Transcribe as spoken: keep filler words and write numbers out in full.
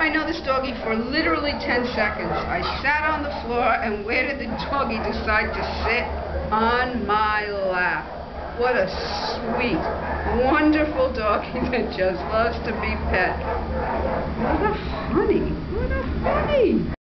I know this doggy for literally ten seconds. I sat on the floor, and where did the doggy decide to sit? On my lap. What a sweet, wonderful doggy that just loves to be pet. What a honey. What a honey.